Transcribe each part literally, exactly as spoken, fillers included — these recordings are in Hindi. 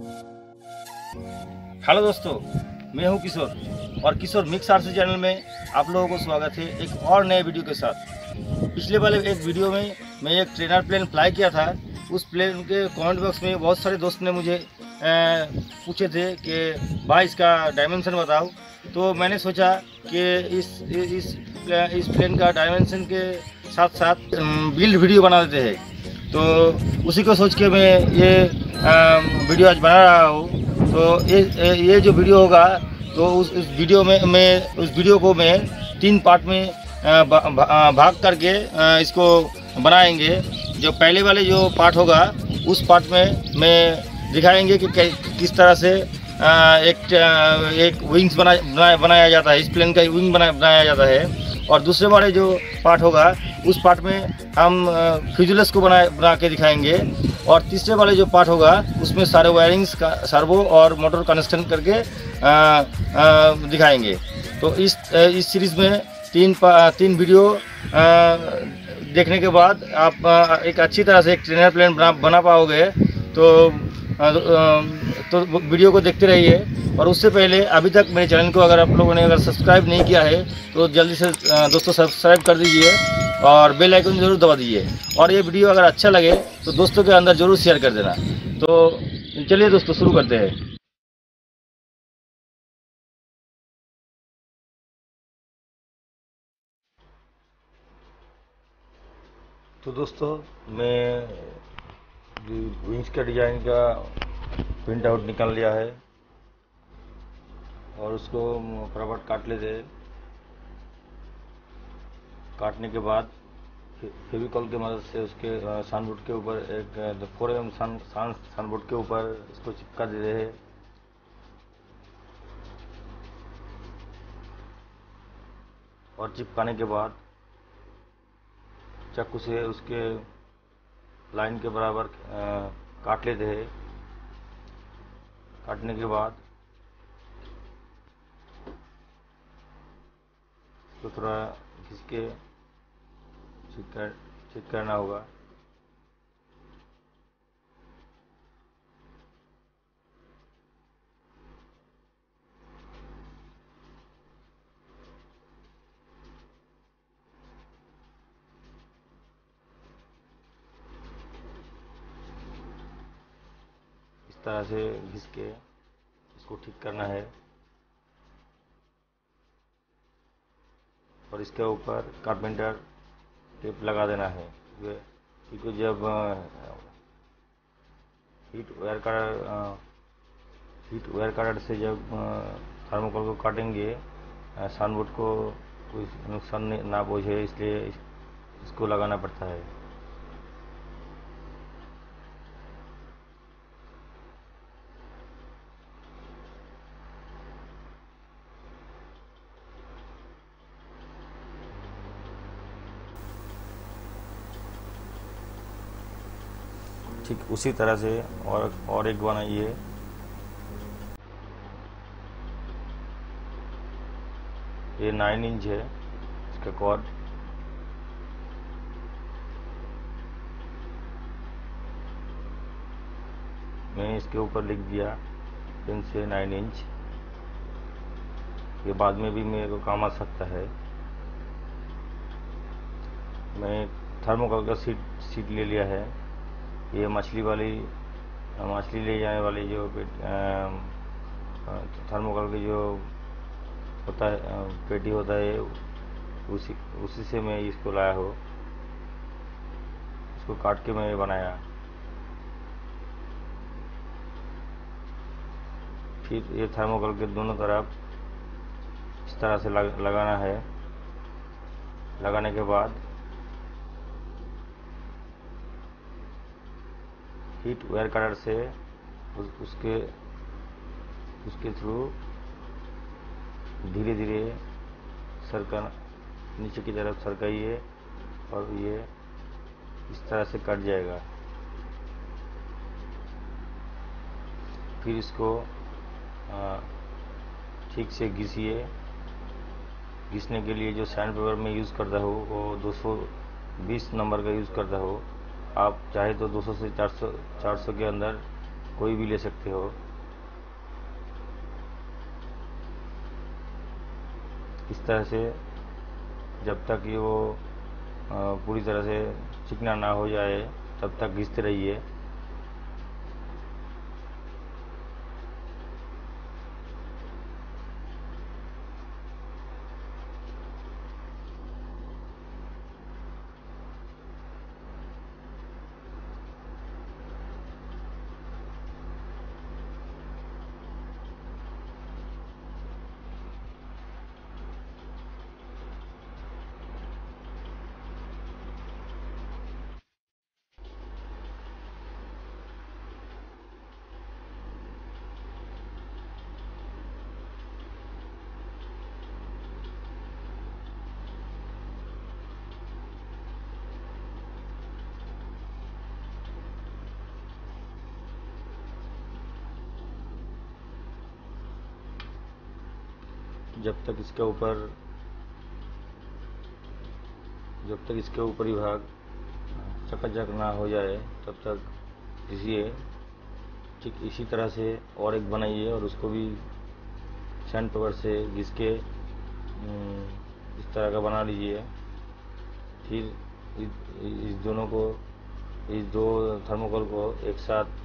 हेलो दोस्तों, मैं हूं किशोर और किशोर मिक्स आरसी चैनल में आप लोगों को स्वागत है एक और नए वीडियो के साथ। पिछले वाले एक वीडियो में मैं एक ट्रेनर प्लेन फ्लाई किया था। उस प्लेन के कमेंट बॉक्स में बहुत सारे दोस्त ने मुझे ए, पूछे थे कि भाई इसका डायमेंशन बताओ। तो मैंने सोचा कि इस इस इस प्लेन का डायमेंशन के साथ साथ बिल्ड वीडियो बना देते हैं। तो उसी को सोच के मैं ये वीडियो आज बना रहा हूँ। तो ये ये जो वीडियो होगा तो उस उस वीडियो में मैं उस वीडियो को मैं तीन पार्ट में भाग करके इसको बनाएंगे। जो पहले वाले जो पार्ट होगा उस पार्ट में मैं दिखाएंगे कि किस तरह से एक एक विंग्स बना बनाया जाता है, इस प्लेन का विंग बना बनाया जाता है। और दूसरे वाले जो पार्ट होगा उस पार्ट में हम फ्यूजलेस को बना बना के दिखाएंगे। और तीसरे वाले जो पार्ट होगा उसमें सारे वायरिंग्स का सर्वो और मोटर कनेक्शन करके आ, आ, दिखाएंगे। तो इस इस सीरीज़ में तीन तीन वीडियो आ, देखने के बाद आप आ, एक अच्छी तरह से एक ट्रेनर प्लेन बना बना पाओगे। तो आ, तो वीडियो को देखते रहिए। और उससे पहले अभी तक मेरे चैनल को अगर आप लोगों ने अगर सब्सक्राइब नहीं किया है तो जल्दी से दोस्तों सब्सक्राइब कर दीजिए और बेल आइकन जरूर दबा दीजिए। और ये वीडियो अगर अच्छा लगे तो दोस्तों के अंदर जरूर शेयर कर देना। तो चलिए दोस्तों शुरू करते हैं। तो दोस्तों मैं विंग्स का डिज़ाइन का प्रिंट आउट निकाल लिया है और उसको फटाफट काट लेते हैं। काटने के बाद फेविकॉल की मदद से उसके सानबोर्ड के ऊपर एक फोर एम सान सानबोर्ड के ऊपर इसको चिपका देते हैं। और चिपकाने के बाद चाकू से उसके लाइन के बराबर काट लेते हैं। काटने के बाद इसको थोड़ा घिस के ठीक कर ठीक करना होगा। इस तरह से घिस के इसको ठीक करना है। और इसके ऊपर कारपेंटर टेप लगा देना है, क्योंकि जब heat wire cutter heat wire cutter से जब थर्मोकोल को काटेंगे सानबोर्ड को कोई नुकसान ना पहुँचे, इसलिए इसको लगाना पड़ता है। ठीक उसी तरह से और और एक बनाइए। ये नाइन इंच है इसका कॉर्ड। मैंने इसके ऊपर लिख दिया पेन से नाइन इंच। ये बाद में भी मेरे को काम आ सकता है। मैं थर्मोकोल का सीट सीट ले लिया है। ये मछली वाली मछली ले जाने वाली जो थर्मोकोल की जो होता है पेटी होता है, उसी उसी से मैं इसको लाया हूँ। इसको काट के मैंने बनाया। फिर ये थर्मोकोल के दोनों तरफ इस तरह से लग, लगाना है। लगाने के बाद हीट वायर कटर से उस, उसके उसके थ्रू धीरे धीरे सरका नीचे की तरफ सरकाइए और ये इस तरह से कट जाएगा। फिर इसको ठीक से घिसिए। घिसने के लिए जो सैंड पेपर में यूज़ करता हो वो दो सौ बीस नंबर का यूज़ करता हो। आप चाहे तो दो सौ से चार सौ चार सौ के अंदर कोई भी ले सकते हो। इस तरह से जब तक ये वो पूरी तरह से चिकना ना हो जाए तब तक घिसते रहिए। जब तक इसके ऊपर जब तक इसके ऊपरी भाग चकाचक ना हो जाए तब तक घिसिए। ठीक इसी तरह से और एक बनाइए और उसको भी सैंड पेपर से घिस के इस तरह का बना लीजिए। फिर इस दोनों को इस दो थर्मोकोल को एक साथ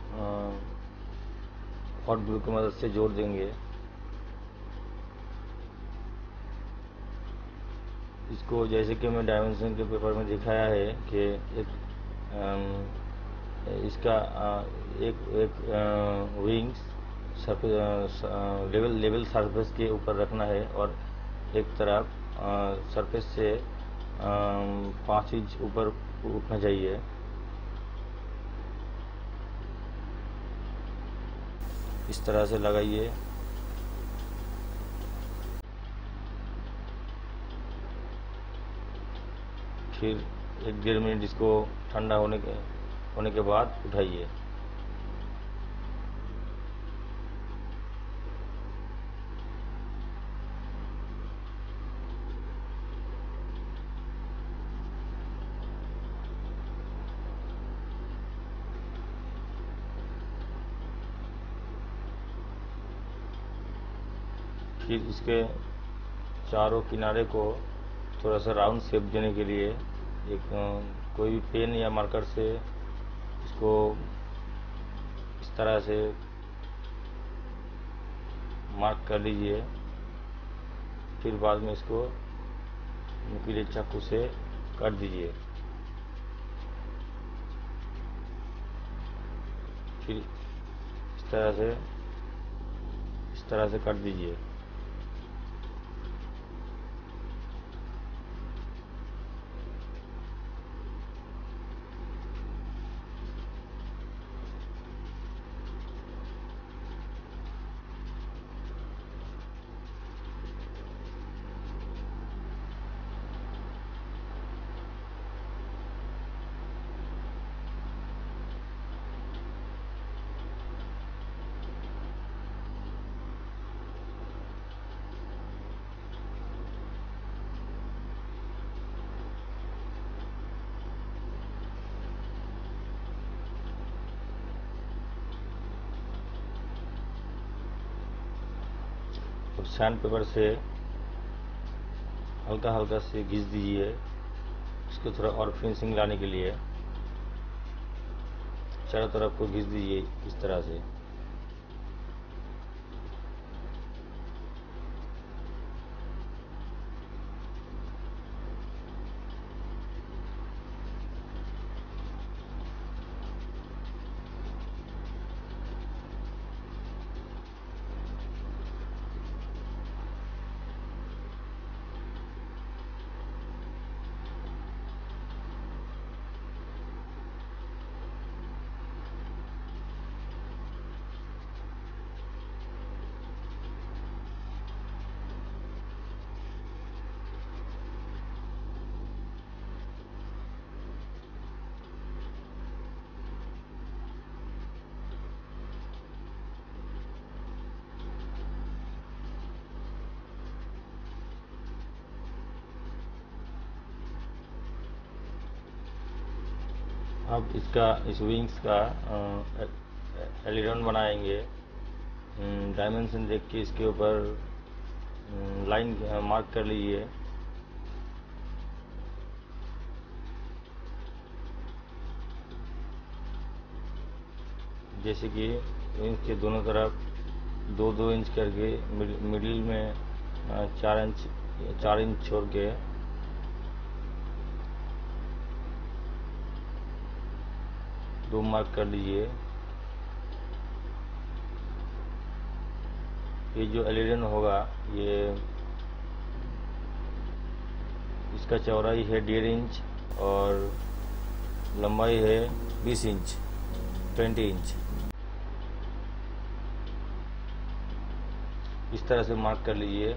हॉट ग्लू की मदद से जोड़ देंगे। इसको जैसे कि मैं डायमेंशन के पेपर में दिखाया है कि एक इसका एक एक विंग्स लेवल लेवल सरफेस के ऊपर रखना है और एक तरफ सरफेस से पाँच इंच ऊपर उठना चाहिए। इस तरह से लगाइए। फिर एक डेढ़ मिनट इसको ठंडा होने के होने के बाद उठाइए। फिर इसके चारों किनारे को थोड़ा सा राउंड शेप देने के लिए एक कोई भी पेन या मार्कर से इसको इस तरह से मार्क कर लीजिए। फिर बाद में इसको नुकीले चाकू से काट दीजिए। फिर इस तरह से इस तरह से काट दीजिए। और सैंड पेपर से हल्का हल्का से घिस दीजिए। इसको थोड़ा और फिनिशिंग लाने के लिए चारों तरफ को घिस दीजिए इस तरह से। अब इसका इस विंग्स का एलिरन बनाएंगे। डायमेंशन देख के इसके ऊपर लाइन मार्क कर लीजिए। जैसे कि विंग्स के दोनों तरफ दो दो इंच करके, मिडिल में चार इंच चार इंच छोड़ के दो मार्क कर लीजिए। ये जो एलिरन होगा, ये इसका चौड़ाई है डेढ़ इंच और लंबाई है बीस इंच बीस इंच। इस तरह से मार्क कर लीजिए।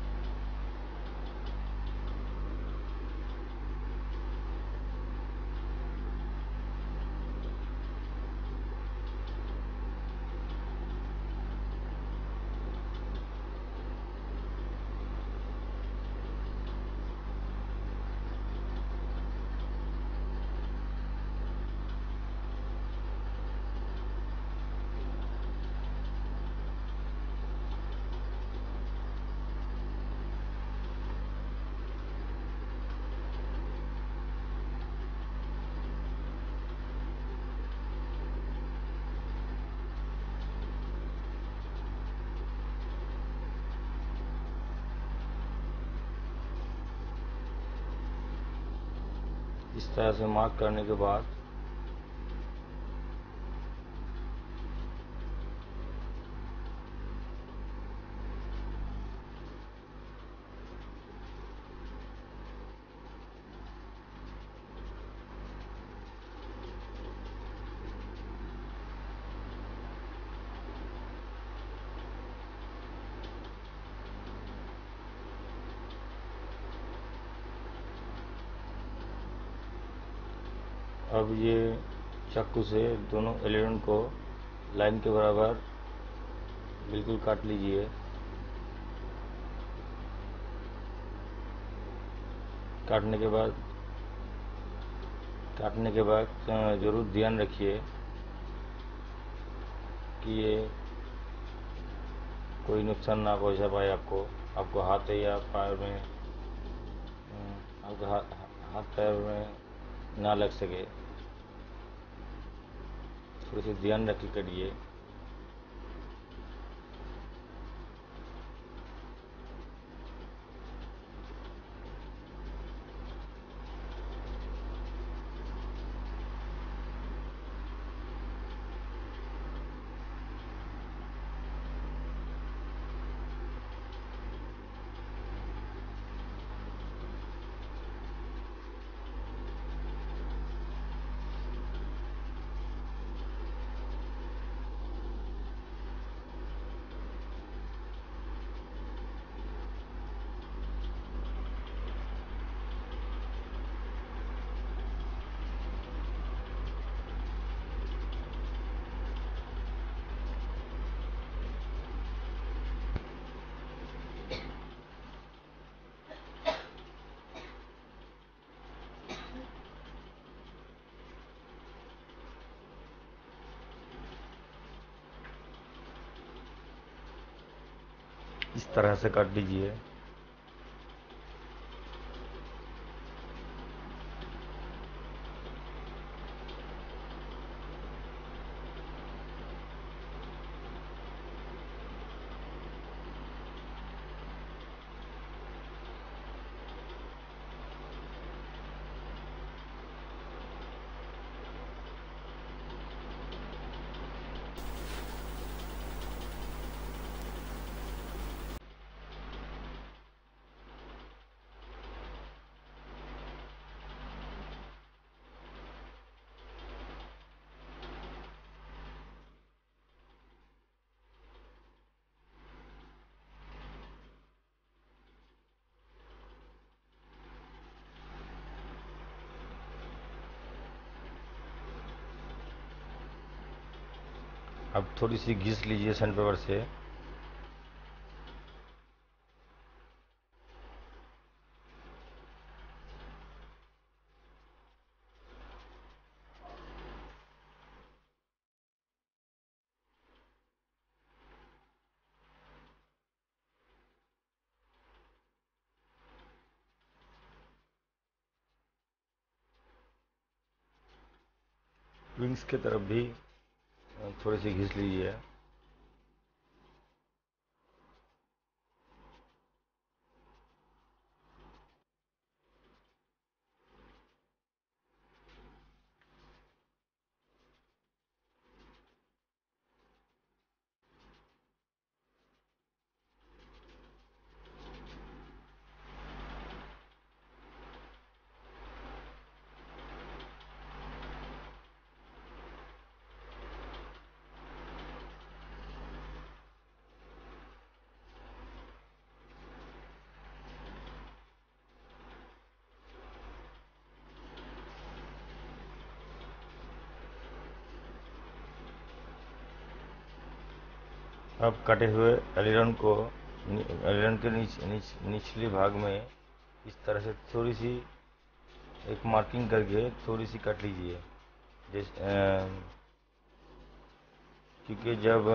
इस तरह से मार्क करने के बाद अब ये चाकू से दोनों एलिरन को लाइन के बराबर बिल्कुल काट लीजिए। काटने के बाद काटने के बाद ज़रूर ध्यान रखिए कि ये कोई नुकसान ना पहुंचा पाए आपको आपको हाथ या पैर में आपके हाथ हाथ पैर में ना लग सके। थोड़ी सी ध्यान रख के करिए। इस तरह से काट दीजिए। अब थोड़ी सी घिस लीजिए सैंड पेपर से। विंग्स की तरफ भी थोड़ी सी घिस लीजिए। अब कटे हुए एलिरन को एलिरन के नीच, नीच, निचले भाग में इस तरह से थोड़ी सी एक मार्किंग करके थोड़ी सी काट लीजिए। जैसे क्योंकि जब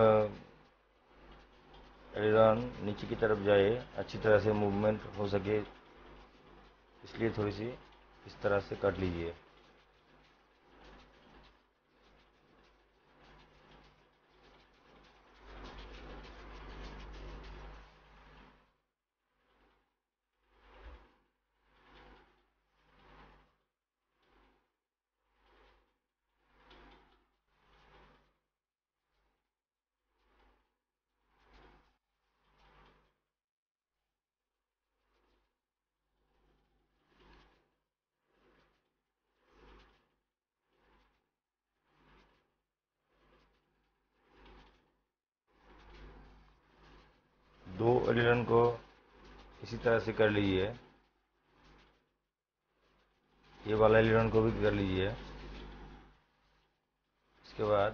एलिरन नीचे की तरफ जाए अच्छी तरह से मूवमेंट हो सके, इसलिए थोड़ी सी इस तरह से काट लीजिए। दो एलिरन को इसी तरह से कर लीजिए। ये वाला एलिरन को भी कर लीजिए। इसके बाद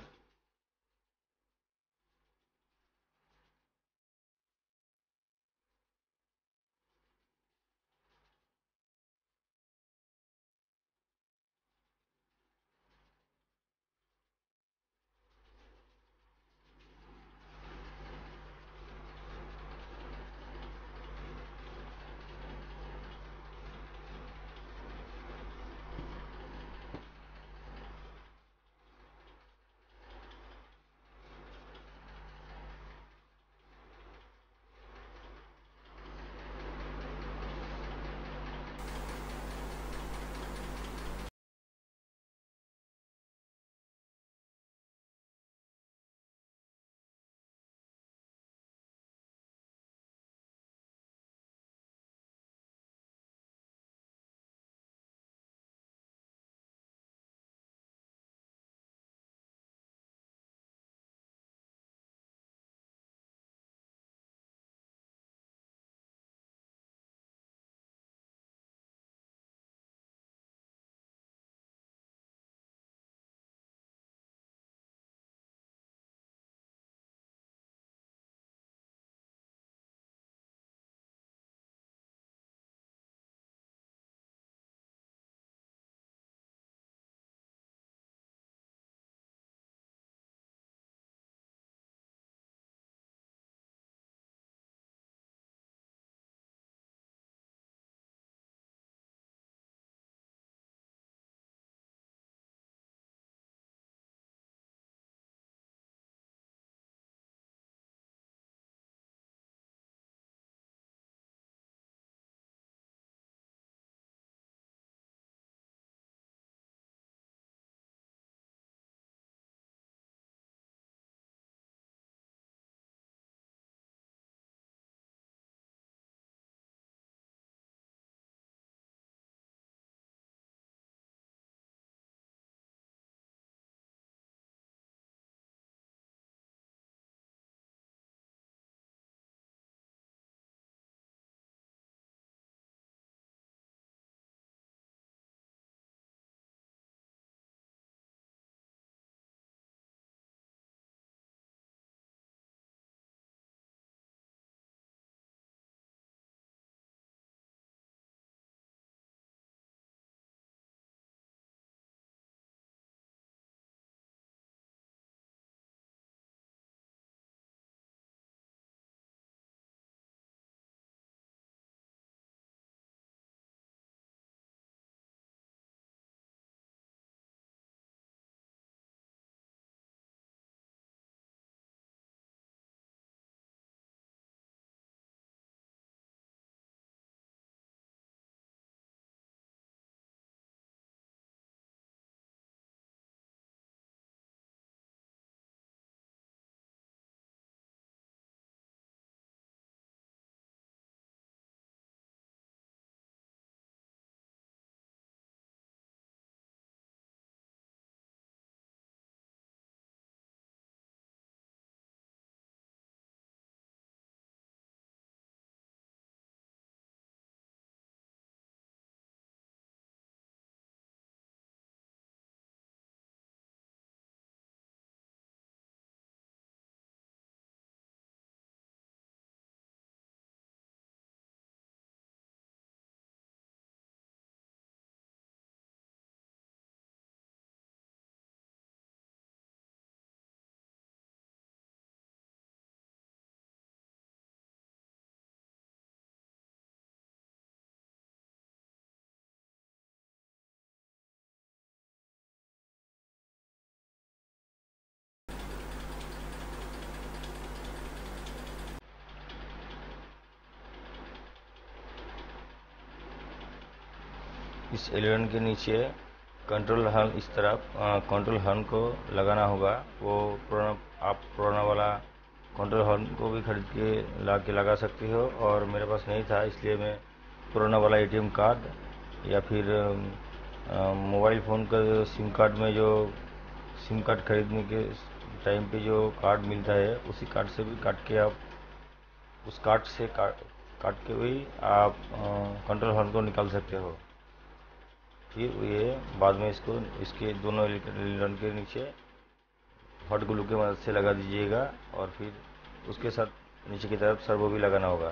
इस एलियन के नीचे कंट्रोल हर्न इस तरफ कंट्रोल हर्न को लगाना होगा। वो पुराना आप पुराना वाला कंट्रोल हॉर्न को भी खरीद के ला के लगा सकते हो, और मेरे पास नहीं था इसलिए मैं पुराना वाला एटीएम कार्ड या फिर मोबाइल फ़ोन का सिम कार्ड में जो सिम कार्ड खरीदने के टाइम पे जो कार्ड मिलता है उसी कार्ड से भी काट के आप उस कार्ड से काट काट के भी आप कंट्रोल हॉर्न को निकाल सकते हो। फिर ये बाद में इसको इसके दोनों एलियन के नीचे हॉट ग्लू की मदद से लगा दीजिएगा, और फिर उसके साथ नीचे की तरफ सर्वो भी लगाना होगा।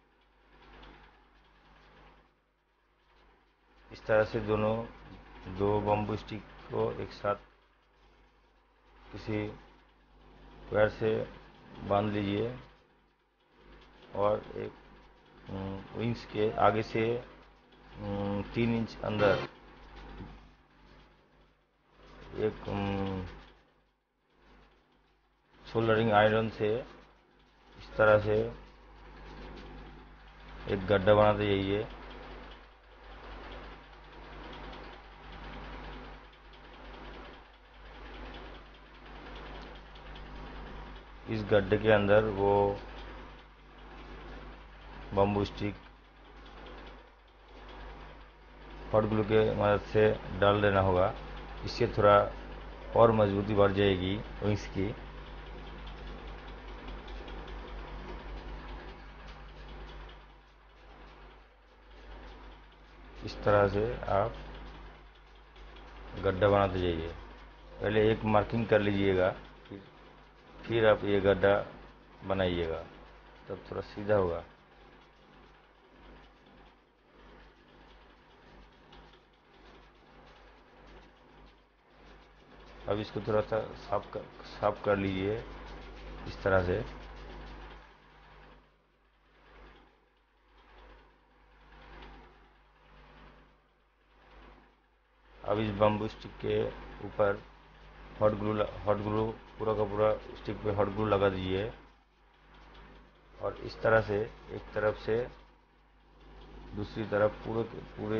इस तरह से दोनों दो बम्बू स्टिक को एक साथ किसी वायर से बांध लीजिए, और एक विंग्स के आगे से तीन इंच अंदर एक सोल्डरिंग आयरन से इस तरह से एक गड्ढा बनाते जाइए। इस गड्ढे के अंदर वो बम्बू स्टिक हॉट ग्लू के मदद से डाल देना होगा। इससे थोड़ा और मजबूती बढ़ जाएगी विंग्स की। इस तरह से आप गड्ढा बनाते जाइए। पहले एक मार्किंग कर लीजिएगा, फिर फिर आप ये गड्ढा बनाइएगा, तब थोड़ा सीधा होगा। अब इसको थोड़ा सा साफ कर साफ कर लीजिए इस तरह से। अब इस बम्बू स्टिक के ऊपर हॉट ग्लू हॉट ग्लू पूरा का पूरा स्टिक पे हॉट ग्लू लगा दीजिए, और इस तरह से एक तरफ से दूसरी तरफ पूरे पूरे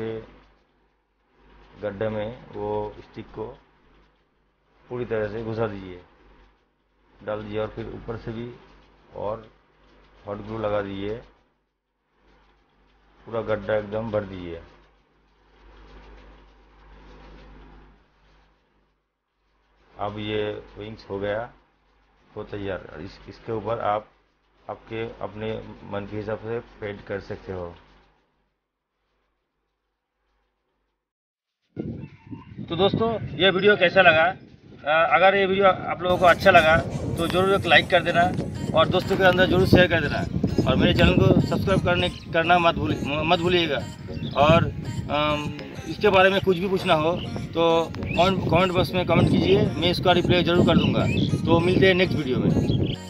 गड्ढे में वो स्टिक को पूरी तरह से घुसा दीजिए, डाल दीजिए, और फिर ऊपर से भी और हॉट ग्लू लगा दीजिए। पूरा गड्ढा एकदम भर दीजिए। अब ये विंग्स हो गया हो तैयार। इस इसके ऊपर आप आपके अपने मन के हिसाब से पेंट कर सकते हो। तो दोस्तों, ये वीडियो कैसा लगा? अगर ये वीडियो आप लोगों को अच्छा लगा तो ज़रूर एक लाइक कर देना, और दोस्तों के अंदर जरूर शेयर कर देना, और मेरे चैनल को सब्सक्राइब करने करना मत भूल मत भूलिएगा। और इसके बारे में कुछ भी पूछना हो तो कमेंट कमेंट बॉक्स में कमेंट कीजिए, मैं इसका रिप्लाई ज़रूर कर दूंगा। तो मिलते हैं नेक्स्ट वीडियो में।